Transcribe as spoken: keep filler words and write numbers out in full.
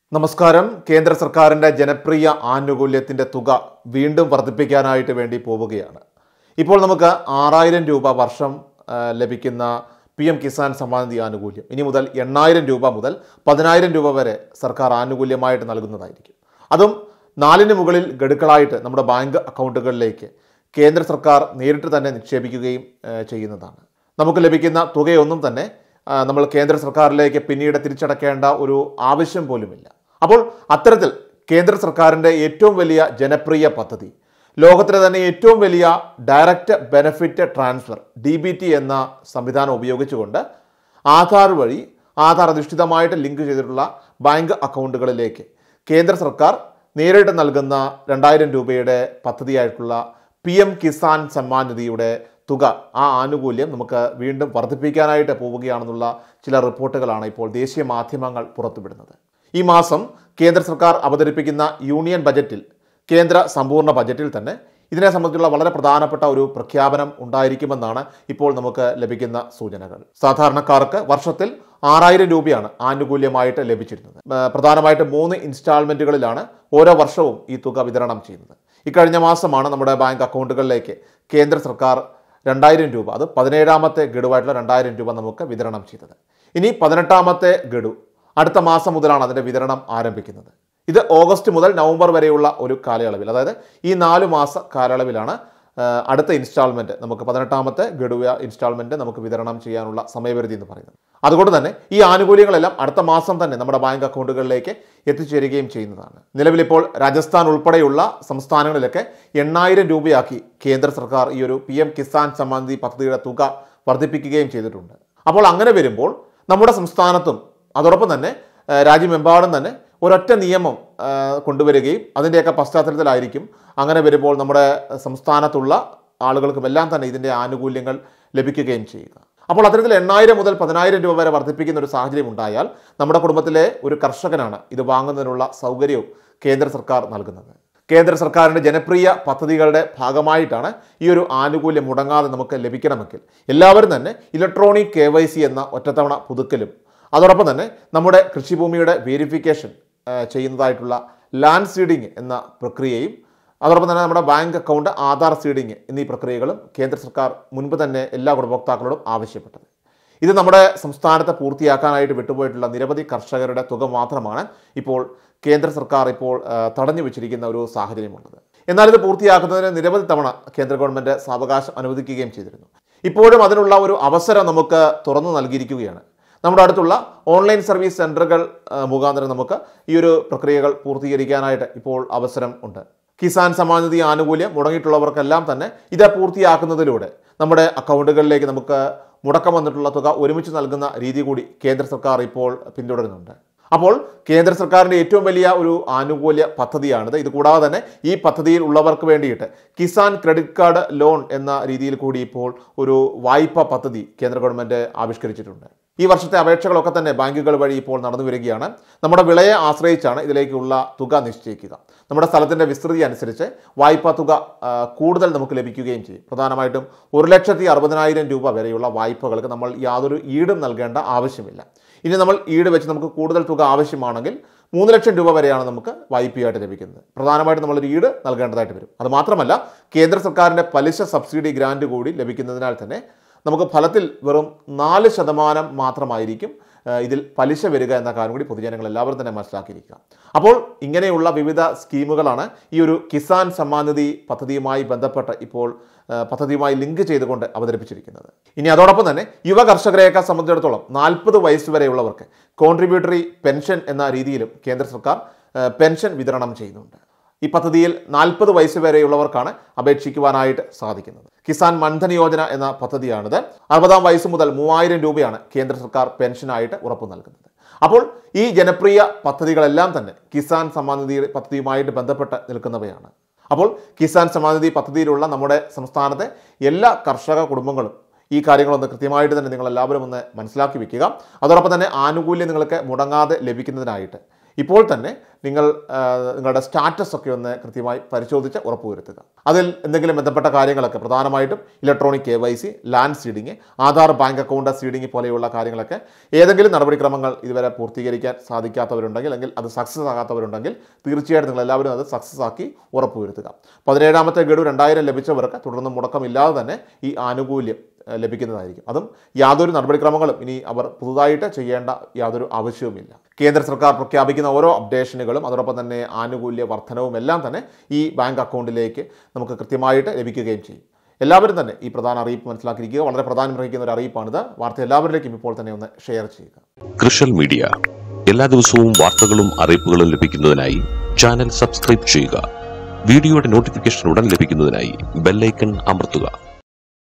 നമസ്കാരം. കേന്ദ്ര സർക്കാരിൻ്റെ ജനപ്രിയ ആനുകൂല്യത്തിൻ്റെ തുക വീണ്ടും വർദ്ധിപ്പിക്കാനായിട്ട് വേണ്ടി പോവുകയാണ്. ഇപ്പോൾ നമുക്ക് ആറായിരം രൂപ വർഷം ലഭിക്കുന്ന പി എം കിസാൻ സമ്മാൻ നിധി ആനുകൂല്യം ഇനി മുതൽ എണ്ണായിരം രൂപ മുതൽ പതിനായിരം രൂപ വരെ സർക്കാർ ആനുകൂല്യമായിട്ട് നൽകുന്നതായിരിക്കും. അതും നാലിന് മുകളിൽ ഗഡുക്കളായിട്ട് നമ്മുടെ ബാങ്ക് അക്കൗണ്ടുകളിലേക്ക് കേന്ദ്ര സർക്കാർ നേരിട്ട് തന്നെ നിക്ഷേപിക്കുകയും ചെയ്യുന്നതാണ്. നമുക്ക് ലഭിക്കുന്ന തുകയൊന്നും തന്നെ നമ്മൾ കേന്ദ്ര സർക്കാരിലേക്ക് പിന്നീട് തിരിച്ചടക്കേണ്ട ഒരു ആവശ്യം പോലുമില്ല. അപ്പോൾ അത്തരത്തിൽ കേന്ദ്ര സർക്കാരിൻ്റെ ഏറ്റവും വലിയ ജനപ്രിയ പദ്ധതി, ലോകത്തിലെ തന്നെ ഏറ്റവും വലിയ direct benefit transfer D B T എന്ന സംവിധാനം ഉപയോഗിച്ചുകൊണ്ട് ആധാർ വഴി ആധാർ അധിഷ്ഠിതമായിട്ട് ലിങ്ക് ചെയ്തിട്ടുള്ള ബാങ്ക് അക്കൗണ്ടുകളിലേക്ക് കേന്ദ്ര സർക്കാർ നേരിട്ട് നൽകുന്ന രണ്ടായിരം രൂപയുടെ പദ്ധതിയായിട്ടുള്ള പി എം കിസാൻ സമ്മാൻ നിധിയുടെ തുക, ആ ആനുകൂല്യം നമുക്ക് വീണ്ടും വർദ്ധിപ്പിക്കാനായിട്ട് പോവുകയാണെന്നുള്ള ചില റിപ്പോർട്ടുകളാണ് ഇപ്പോൾ ദേശീയ മാധ്യമങ്ങൾ പുറത്തുവിടുന്നത്. ഈ മാസം കേന്ദ്ര സർക്കാർ അവതരിപ്പിക്കുന്ന യൂണിയൻ ബജറ്റിൽ, കേന്ദ്ര സമ്പൂർണ്ണ ബജറ്റിൽ തന്നെ ഇതിനെ സംബന്ധിച്ചുള്ള വളരെ പ്രധാനപ്പെട്ട ഒരു പ്രഖ്യാപനം ഉണ്ടായിരിക്കുമെന്നാണ് ഇപ്പോൾ നമുക്ക് ലഭിക്കുന്ന സൂചനകൾ. സാധാരണക്കാർക്ക് വർഷത്തിൽ ആറായിരം രൂപയാണ് ആനുകൂല്യമായിട്ട് ലഭിച്ചിരുന്നത്. പ്രധാനമായിട്ട് മൂന്ന് ഇൻസ്റ്റാൾമെൻറ്റുകളിലാണ് ഓരോ വർഷവും ഈ തുക വിതരണം ചെയ്യുന്നത്. ഇക്കഴിഞ്ഞ മാസമാണ് നമ്മുടെ ബാങ്ക് അക്കൗണ്ടുകളിലേക്ക് കേന്ദ്ര സർക്കാർ രണ്ടായിരം രൂപ, അത് പതിനേഴാമത്തെ ഗഡുവായിട്ടുള്ള രണ്ടായിരം രൂപ നമുക്ക് വിതരണം ചെയ്തത്. ഇനി പതിനെട്ടാമത്തെ ഗഡു അടുത്ത മാസം മുതലാണ് അതിൻ്റെ വിതരണം ആരംഭിക്കുന്നത്. ഇത് ഓഗസ്റ്റ് മുതൽ നവംബർ വരെയുള്ള ഒരു കാലയളവിൽ, അതായത് ഈ നാല് മാസ കാലയളവിലാണ് അടുത്ത ഇൻസ്റ്റാൾമെൻറ്റ്, നമുക്ക് പതിനെട്ടാമത്തെ ഗഡു ഇൻസ്റ്റാൾമെൻറ്റ് നമുക്ക് വിതരണം ചെയ്യാനുള്ള സമയപരിധി എന്ന് പറയുന്നത്. അതുകൊണ്ട് തന്നെ ഈ ആനുകൂല്യങ്ങളെല്ലാം അടുത്ത മാസം തന്നെ നമ്മുടെ ബാങ്ക് അക്കൗണ്ടുകളിലേക്ക് എത്തിച്ചേരുകയും ചെയ്യുന്നതാണ്. നിലവിലിപ്പോൾ രാജസ്ഥാൻ ഉൾപ്പെടെയുള്ള സംസ്ഥാനങ്ങളിലൊക്കെ എണ്ണായിരം രൂപയാക്കി കേന്ദ്ര സർക്കാർ ഈ ഒരു പി എം കിസാൻ സമ്മാൻ നിധി പദ്ധതിയുടെ തുക വർദ്ധിപ്പിക്കുകയും ചെയ്തിട്ടുണ്ട്. അപ്പോൾ അങ്ങനെ വരുമ്പോൾ നമ്മുടെ സംസ്ഥാനത്തും അതോടൊപ്പം തന്നെ രാജ്യമെമ്പാടും തന്നെ ഒരൊറ്റ നിയമം കൊണ്ടുവരികയും അതിൻ്റെയൊക്കെ പശ്ചാത്തലത്തിലായിരിക്കും അങ്ങനെ വരുമ്പോൾ നമ്മുടെ സംസ്ഥാനത്തുള്ള ആളുകൾക്കും എല്ലാം തന്നെ ഇതിൻ്റെ ആനുകൂല്യങ്ങൾ ലഭിക്കുകയും ചെയ്യുക. അപ്പോൾ അത്തരത്തിൽ എണ്ണായിരം മുതൽ പതിനായിരം രൂപ വരെ വർദ്ധിപ്പിക്കുന്ന ഒരു സാഹചര്യം ഉണ്ടായാൽ നമ്മുടെ കുടുംബത്തിലെ ഒരു കർഷകനാണ് ഇത് വാങ്ങുന്നതിനുള്ള സൗകര്യവും കേന്ദ്ര സർക്കാർ നൽകുന്നത്. കേന്ദ്ര സർക്കാരിൻ്റെ ജനപ്രിയ പദ്ധതികളുടെ ഭാഗമായിട്ടാണ് ഈ ഒരു ആനുകൂല്യം മുടങ്ങാതെ നമുക്ക് ലഭിക്കണമെങ്കിൽ എല്ലാവരും തന്നെ ഇലക്ട്രോണിക് കെ വൈ സി എന്ന ഒറ്റത്തവണ പുതുക്കലും അതോടൊപ്പം തന്നെ നമ്മുടെ കൃഷിഭൂമിയുടെ വേരിഫിക്കേഷൻ ചെയ്യുന്നതായിട്ടുള്ള ലാൻഡ് സീഡിങ് എന്ന പ്രക്രിയയും അതോടൊപ്പം തന്നെ നമ്മുടെ ബാങ്ക് അക്കൗണ്ട് ആധാർ സീഡിങ് എന്നീ പ്രക്രിയകളും കേന്ദ്ര സർക്കാർ മുൻപ് തന്നെ എല്ലാ ഗുണഭോക്താക്കളോടും ആവശ്യപ്പെട്ടത്. ഇത് നമ്മുടെ സംസ്ഥാനത്തെ പൂർത്തിയാക്കാനായിട്ട് വിട്ടുപോയിട്ടുള്ള നിരവധി കർഷകരുടെ തുക മാത്രമാണ് ഇപ്പോൾ കേന്ദ്ര സർക്കാർ ഇപ്പോൾ തടഞ്ഞു വെച്ചിരിക്കുന്ന ഒരു സാഹചര്യമുള്ളത്. എന്നാൽ ഇത് പൂർത്തിയാക്കുന്നതിന് നിരവധി തവണ കേന്ദ്ര ഗവൺമെൻറ് സാവകാശം അനുവദിക്കുകയും ചെയ്തിരുന്നു. ഇപ്പോഴും അതിനുള്ള ഒരു അവസരം നമുക്ക് തുറന്നു നൽകിയിരിക്കുകയാണ്. നമ്മുടെ അടുത്തുള്ള ഓൺലൈൻ സർവീസ് സെൻറ്ററുകൾ മുഖാന്തരം നമുക്ക് ഈ ഒരു പ്രക്രിയകൾ പൂർത്തീകരിക്കാനായിട്ട് ഇപ്പോൾ അവസരം ഉണ്ട്. കിസാൻ സമ്മാൻ നിധി ആനുകൂല്യം മുടങ്ങിയിട്ടുള്ളവർക്കെല്ലാം തന്നെ ഇത് പൂർത്തിയാക്കുന്നതിലൂടെ നമ്മുടെ അക്കൗണ്ടുകളിലേക്ക് നമുക്ക് മുടക്കം വന്നിട്ടുള്ള തുക ഒരുമിച്ച് നൽകുന്ന രീതി കൂടി കേന്ദ്ര സർക്കാർ ഇപ്പോൾ പിന്തുടരുന്നുണ്ട്. അപ്പോൾ കേന്ദ്ര സർക്കാരിൻ്റെ ഏറ്റവും വലിയ ഒരു ആനുകൂല്യ പദ്ധതിയാണിത്. ഇത് കൂടാതെ തന്നെ ഈ പദ്ധതിയിൽ ഉള്ളവർക്ക് വേണ്ടിയിട്ട് കിസാൻ ക്രെഡിറ്റ് കാർഡ് ലോൺ എന്ന രീതിയിൽ കൂടി ഇപ്പോൾ ഒരു വായ്പ പദ്ധതി കേന്ദ്ര ഗവൺമെൻറ് ആവിഷ്കരിച്ചിട്ടുണ്ട്. ഈ വർഷത്തെ അപേക്ഷകളൊക്കെ തന്നെ ബാങ്കുകൾ വഴി ഇപ്പോൾ നടന്നു വരികയാണ്. നമ്മുടെ വിളയെ ആശ്രയിച്ചാണ് ഇതിലേക്കുള്ള തുക നിശ്ചയിക്കുക. നമ്മുടെ സ്ഥലത്തിൻ്റെ വിസ്തൃതി അനുസരിച്ച് വായ്പാ തുക കൂടുതൽ നമുക്ക് ലഭിക്കുകയും ചെയ്യും. പ്രധാനമായിട്ടും ഒരു ലക്ഷത്തി അറുപതിനായിരം രൂപ വരെയുള്ള വായ്പകൾക്ക് നമ്മൾ യാതൊരു ഈടും നൽകേണ്ട ആവശ്യമില്ല. ഇനി നമ്മൾ ഈട് വെച്ച് നമുക്ക് കൂടുതൽ തുക ആവശ്യമാണെങ്കിൽ മൂന്ന് ലക്ഷം രൂപ വരെയാണ് നമുക്ക് വായ്പയായിട്ട് ലഭിക്കുന്നത്. പ്രധാനമായിട്ടും നമ്മളൊരു ഈട് നൽകേണ്ടതായിട്ട് വരും. അതുമാത്രമല്ല, കേന്ദ്ര സർക്കാരിൻ്റെ പലിശ സബ്സിഡി ഗ്രാൻഡ് കൂടി ലഭിക്കുന്നതിനാൽ തന്നെ നമുക്ക് ഫലത്തിൽ വെറും നാല് ശതമാനം മാത്രമായിരിക്കും ഇതിൽ പലിശ വരിക എന്ന കാര്യം കൂടി പൊതുജനങ്ങൾ എല്ലാവരും തന്നെ മനസ്സിലാക്കിയിരിക്കുക. അപ്പോൾ ഇങ്ങനെയുള്ള വിവിധ സ്കീമുകളാണ് ഈ ഒരു കിസാൻ സമ്മാൻ നിധി പദ്ധതിയുമായി ബന്ധപ്പെട്ട് ഇപ്പോൾ പദ്ധതിയുമായി ലിങ്ക് ചെയ്തുകൊണ്ട് അവതരിപ്പിച്ചിരിക്കുന്നത്. ഇനി അതോടൊപ്പം തന്നെ യുവ കർഷകരെയൊക്കെ സംബന്ധിച്ചിടത്തോളം നാൽപ്പത് വയസ്സ് വരെയുള്ളവർക്ക് കോൺട്രിബ്യൂട്ടറി പെൻഷൻ എന്ന രീതിയിലും കേന്ദ്ര സർക്കാർ പെൻഷൻ വിതരണം ചെയ്യുന്നുണ്ട്. ഈ പദ്ധതിയിൽ നാൽപ്പത് വയസ്സ് വരെയുള്ളവർക്കാണ് അപേക്ഷിക്കുവാനായിട്ട് സാധിക്കുന്നത്. കിസാൻ മൻധൻ യോജന എന്ന പദ്ധതിയാണിത്. അറുപതാം വയസ്സ് മുതൽ മൂവായിരം രൂപയാണ് കേന്ദ്ര സർക്കാർ പെൻഷനായിട്ട് ഉറപ്പു നൽകുന്നത്. അപ്പോൾ ഈ ജനപ്രിയ പദ്ധതികളെല്ലാം തന്നെ കിസാൻ സമ്മാൻ നിധി പദ്ധതിയുമായിട്ട് ബന്ധപ്പെട്ട് നിൽക്കുന്നവയാണ്. അപ്പോൾ കിസാൻ സമ്മാൻ നിധി പദ്ധതിയിലുള്ള നമ്മുടെ സംസ്ഥാനത്തെ എല്ലാ കർഷക കുടുംബങ്ങളും ഈ കാര്യങ്ങളൊന്ന് കൃത്യമായിട്ട് തന്നെ നിങ്ങൾ എല്ലാവരും ഒന്ന് മനസ്സിലാക്കി വെക്കുക. അതോടൊപ്പം തന്നെ ആനുകൂല്യം നിങ്ങൾക്ക് മുടങ്ങാതെ ലഭിക്കുന്നതിനായിട്ട് ഇപ്പോൾ തന്നെ നിങ്ങൾ നിങ്ങളുടെ സ്റ്റാറ്റസ് ഒക്കെ ഒന്ന് കൃത്യമായി പരിശോധിച്ച് ഉറപ്പുവരുത്തുക. അതിൽ എന്തെങ്കിലും ബന്ധപ്പെട്ട കാര്യങ്ങളൊക്കെ പ്രധാനമായിട്ടും electronic K Y C, land seeding, Aadhaar bank account seeding പോലെയുള്ള കാര്യങ്ങളൊക്കെ ഏതെങ്കിലും നടപടിക്രമങ്ങൾ ഇതുവരെ പൂർത്തീകരിക്കാൻ സാധിക്കാത്തവരുണ്ടെങ്കിൽ അല്ലെങ്കിൽ അത് സക്സസ് ആകാത്തവരുണ്ടെങ്കിൽ തീർച്ചയായിട്ടും നിങ്ങൾ എല്ലാവരും അത് സക്സസ് ആക്കി ഉറപ്പുവരുത്തുക. പതിനേഴാമത്തെ ഗഡു രണ്ടായിരം ലഭിച്ചവർക്ക് തുടർന്ന് മുടക്കമില്ലാതെ തന്നെ ഈ ആനുകൂല്യം ലഭിക്കുന്നതായിരിക്കും. അതും യാതൊരു നടപടിക്രമങ്ങളും ഇനി അവർ പുതുതായിട്ട് ചെയ്യേണ്ട യാതൊരു ആവശ്യവുമില്ല. കേന്ദ്ര സർക്കാർ പ്രഖ്യാപിക്കുന്ന ഓരോ അപ്ഡേഷനുകളും അതോടൊപ്പം തന്നെ ആനുകൂല്യ വർധനവും എല്ലാം തന്നെ ഈ ബാങ്ക് അക്കൗണ്ടിലേക്ക് നമുക്ക് കൃത്യമായിട്ട് ലഭിക്കുകയും ചെയ്യും. എല്ലാവരും തന്നെ ഈ പ്രധാന അറിയിപ്പ് മനസ്സിലാക്കിയിരിക്കുക. വളരെ പ്രാധാന്യമർഹിക്കുന്ന ഒരു അറിയിപ്പാണിത്. വാർത്ത എല്ലാവരിലേക്കും ഇപ്പോൾ തന്നെ ഒന്ന് ഷെയർ ചെയ്യുക. കൃഷൽ മീഡിയ എല്ലാ ദിവസവും വാർത്തകളും അറിയിപ്പുകളും ലഭിക്കുന്നതിനായി ചാനൽ സബ്സ്ക്രൈബ് ചെയ്യുക. വീഡിയോയുടെ നോട്ടിഫിക്കേഷൻ ഉടൻ ലഭിക്കുന്നതിനായി ബെല്ലൈക്കൺ അമർത്തുക.